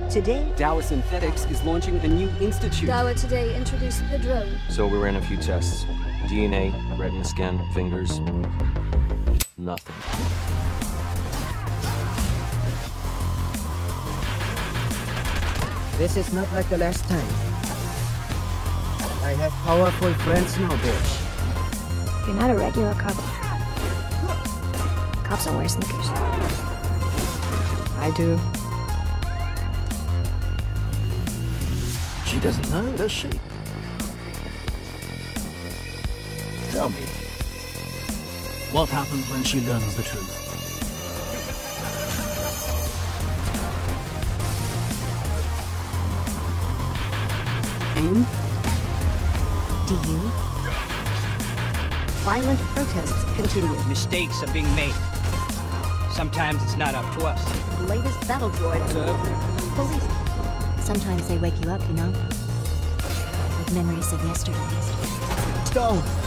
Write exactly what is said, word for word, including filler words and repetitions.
Today, Dow Synthetics is launching a new institute. Dow today introduced the drone. So we ran a few tests. D N A, retina scan, fingers. Nothing. this is not like the last time. I have powerful friends now, bitch. You're not a regular cop. Cops are wear sneakers. I do. She doesn't know, does she? Tell me, what happens when she learns the truth? And? Do you? Violent protests continue. Mistakes are being made. Sometimes it's not up to us. The latest battle droid. Police. Sometimes they wake you up, you know? With memories of yesterday. Go!